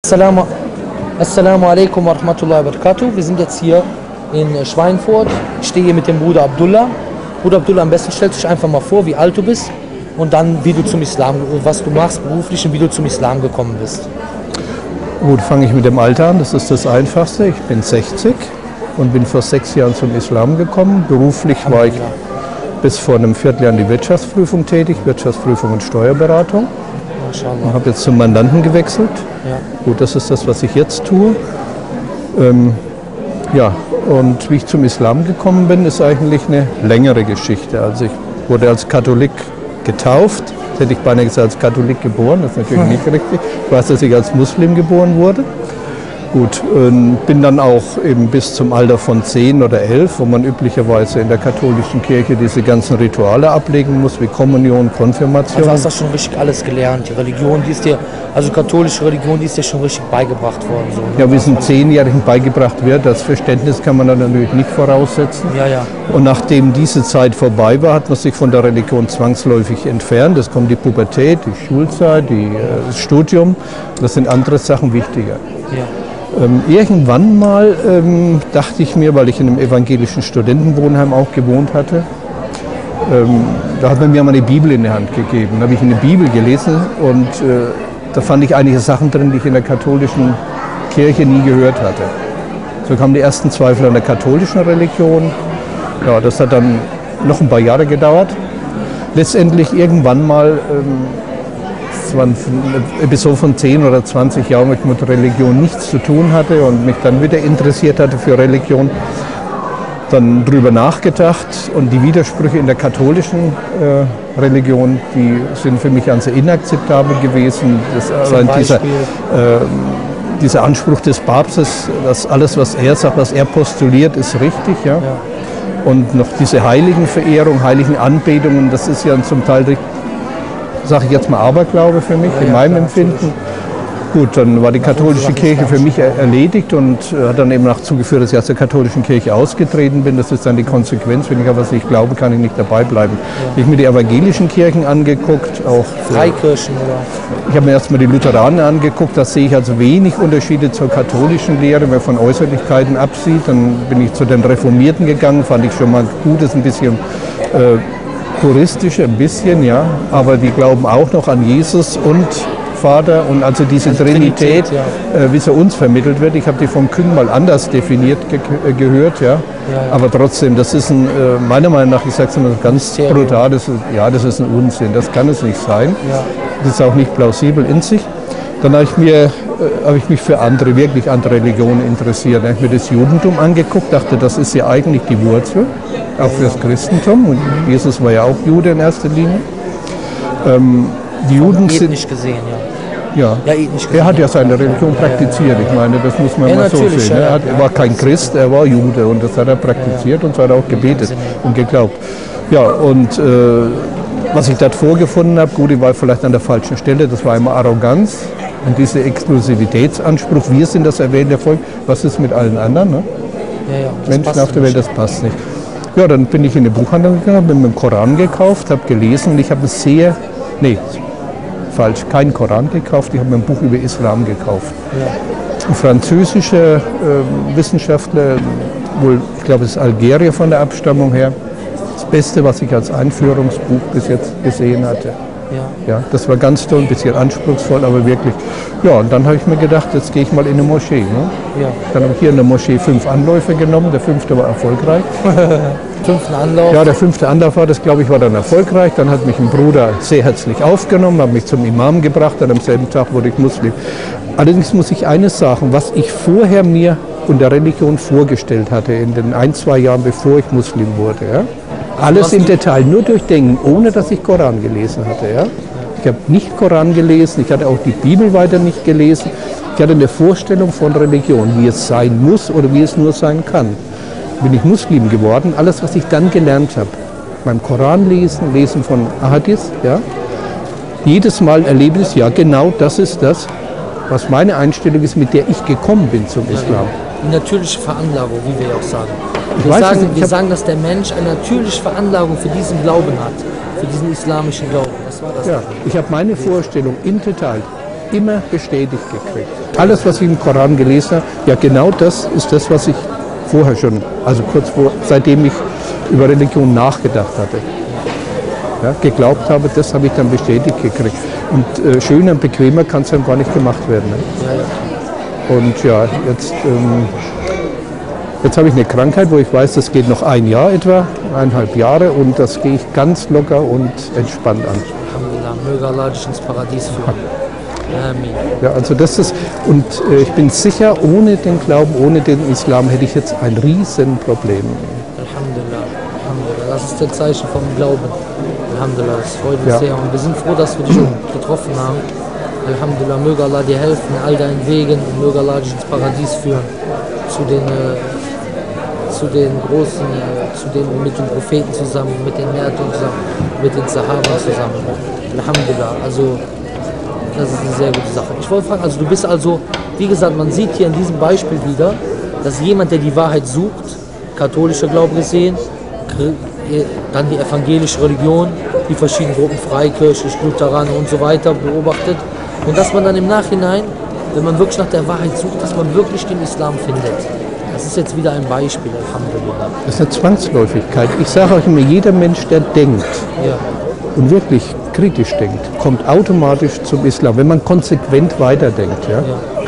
Assalamu alaikum wa rahmatullahi wa barakatuh. Wir sind jetzt hier in Schweinfurt. Ich stehe hier mit dem Bruder Abdullah. Bruder Abdullah, am besten stellst du dich einfach mal vor, wie alt du bist und dann, wie du zum Islam, was du machst beruflich und wie du zum Islam gekommen bist. Gut, fange ich mit dem Alter an. Das ist das Einfachste. Ich bin 60 und bin vor 6 Jahren zum Islam gekommen. Beruflich war ich bis vor einem Vierteljahr in die Wirtschaftsprüfung tätig, Wirtschaftsprüfung und Steuerberatung. Ich habe jetzt zum Mandanten gewechselt. Ja. Gut, das ist das, was ich jetzt tue. Ja, und wie ich zum Islam gekommen bin, ist eigentlich eine längere Geschichte. Also ich wurde als Katholik getauft. Das hätte ich beinahe gesagt, als Katholik geboren. Das ist natürlich nicht richtig. Ich weiß, dass ich als Muslim geboren wurde. Gut, bin dann auch eben bis zum Alter von 10 oder 11, wo man üblicherweise in der katholischen Kirche diese ganzen Rituale ablegen muss, wie Kommunion, Konfirmation. Also hast du schon richtig alles gelernt, die Religion, die ist dir, also katholische Religion, die ist dir schon richtig beigebracht worden. So, ne? Ja, wie es einem 10-Jährigen beigebracht wird, das Verständnis kann man dann natürlich nicht voraussetzen. Ja, ja. Und nachdem diese Zeit vorbei war, hat man sich von der Religion zwangsläufig entfernt. Es kommt die Pubertät, die Schulzeit, das Studium, das sind andere Sachen wichtiger. Ja. Irgendwann mal dachte ich mir, weil ich in einem evangelischen Studentenwohnheim auch gewohnt hatte, da hat man mir mal eine Bibel in die Hand gegeben. Da habe ich eine Bibel gelesen und da fand ich einige Sachen drin, die ich in der katholischen Kirche nie gehört hatte. So kamen die ersten Zweifel an der katholischen Religion. Ja, das hat dann noch ein paar Jahre gedauert. Letztendlich irgendwann mal es war eine Episode von 10 oder 20 Jahren, wo ich mit Religion nichts zu tun hatte und mich dann wieder interessiert hatte für Religion. Dann drüber nachgedacht und die Widersprüche in der katholischen Religion, die sind für mich ganz inakzeptabel gewesen. Dieser Anspruch des Papstes, dass alles, was er sagt, was er postuliert, ist richtig. Ja? Ja. Und noch diese Heiligenverehrung, Heiligenanbetungen, das ist ja zum Teil, sage ich jetzt mal, Aberglaube für mich, in meinem Empfinden. Gut, dann war die katholische Kirche für mich erledigt und hat dann eben dazu geführt, dass ich aus der katholischen Kirche ausgetreten bin. Das ist dann die Konsequenz. Wenn ich aber was nicht glaube, kann ich nicht dabei bleiben. Ja. Ich habe mir die evangelischen Kirchen angeguckt, auch Freikirchen, oder? Ich habe mir erstmal die Lutheranen angeguckt. Da sehe ich also wenig Unterschiede zur katholischen Lehre, wenn man von Äußerlichkeiten absieht. Dann bin ich zu den Reformierten gegangen, fand ich schon mal gut, das ist ein bisschen puristisch, ein bisschen, ja. Aber die glauben auch noch an Jesus und Vater und also diese Trinität, ja. Wie sie uns vermittelt wird. Ich habe die vom Küng mal anders definiert gehört, ja. Aber trotzdem, das ist meiner Meinung nach, ich sage es immer ganz brutal, das ist ein Unsinn, das kann es nicht sein. Ja. Das ist auch nicht plausibel in sich. Dann habe ich mich für wirklich andere Religionen interessiert. Dann habe ich mir das Judentum angeguckt, dachte, das ist ja eigentlich die Wurzel, auch für das Christentum. Und Jesus war ja auch Jude in erster Linie. Die Juden sind ethnisch gesehen, ja. Ja, er hat ja seine Religion praktiziert. Ich meine, das muss man mal so sehen. Er war kein Christ, er war Jude und das hat er praktiziert und so hat er auch gebetet und geglaubt. Ja, und was ich dort vorgefunden habe, gut, ich war vielleicht an der falschen Stelle, das war immer Arroganz und dieser Exklusivitätsanspruch. Wir sind das erwähnte Volk, was ist mit allen anderen? Ne? Menschen auf der Welt, das passt nicht. Ja, dann bin ich in die Buchhandlung gegangen, habe mir den Koran gekauft, habe gelesen und ich habe keinen Koran gekauft, ich habe mir ein Buch über Islam gekauft. Ja. Ein französischer Wissenschaftler, ich glaube es ist Algerier von der Abstammung her, das Beste, was ich als Einführungsbuch bis jetzt gesehen hatte. Ja, das war ganz toll, ein bisschen anspruchsvoll, aber wirklich. Ja, und dann habe ich mir gedacht, jetzt gehe ich mal in eine Moschee. Ne? Ja. Dann habe ich hier in der Moschee 5 Anläufe genommen, der 5. war erfolgreich. 5. Anlauf? Ja, der 5. Anlauf war das, glaube ich, war dann erfolgreich. Dann hat mich ein Bruder sehr herzlich aufgenommen, hat mich zum Imam gebracht, dann am selben Tag wurde ich Muslim. Allerdings muss ich eines sagen, was ich vorher mir unter Religion vorgestellt hatte, in den 1-2 Jahren, bevor ich Muslim wurde. Ja? Alles im Detail, nur durchdenken, ohne dass ich Koran gelesen hatte. Ja? Ich habe nicht Koran gelesen, ich hatte auch die Bibel weiter nicht gelesen. Ich hatte eine Vorstellung von Religion, wie es sein muss oder wie es nur sein kann. Bin ich Muslim geworden, alles, was ich dann gelernt habe, beim Koran lesen von Ahadith, ja? Jedes Mal erlebe ich, ja genau das ist das, was meine Einstellung ist, mit der ich gekommen bin zum Islam. Die natürliche Veranlagung, wie wir auch sagen. Wir weiß, sagen, dass der Mensch eine natürliche Veranlagung für diesen Glauben hat, für diesen islamischen Glauben. Das war das. Ja, ich habe meine Vorstellung im Detail immer bestätigt gekriegt. Alles, was ich im Koran gelesen habe, ja genau das ist das, was ich vorher schon, also seitdem ich über Religion nachgedacht hatte, ja, geglaubt habe, das habe ich dann bestätigt gekriegt. Und schöner und bequemer kann es dann gar nicht gemacht werden. Ne? Und ja, jetzt habe ich eine Krankheit, wo ich weiß, das geht noch ein Jahr etwa, 1,5 Jahre, und das gehe ich ganz locker und entspannt an. Alhamdulillah, möge Allah dich ins Paradies führen. Amen. Ja, also das ist, und ich bin sicher, ohne den Glauben, ohne den Islam hätte ich jetzt ein Riesenproblem. Alhamdulillah, Alhamdulillah. Das ist das Zeichen vom Glauben. Alhamdulillah, das freut uns sehr. Und wir sind froh, dass wir dich getroffen haben. Alhamdulillah, möge Allah dir helfen in all deinen Wegen und möge Allah dich ins Paradies führen. Zu den Großen, mit den Propheten zusammen, mit den Märtyrern zusammen, mit den Sahaba zusammen. Alhamdulillah, also das ist eine sehr gute Sache. Ich wollte fragen, also du bist also, wie gesagt, man sieht hier in diesem Beispiel wieder, dass jemand, der die Wahrheit sucht, katholischer Glaube gesehen, dann die evangelische Religion, die verschiedenen Gruppen, freikirchlich, Lutheraner und so weiter beobachtet, und dass man dann im Nachhinein, wenn man wirklich nach der Wahrheit sucht, dass man wirklich den Islam findet. Das ist jetzt wieder ein Beispiel, Alhamdulillah. Das ist eine Zwangsläufigkeit. Ich sage euch immer, jeder Mensch, der denkt und wirklich kritisch denkt, kommt automatisch zum Islam, wenn man konsequent weiterdenkt. Ja?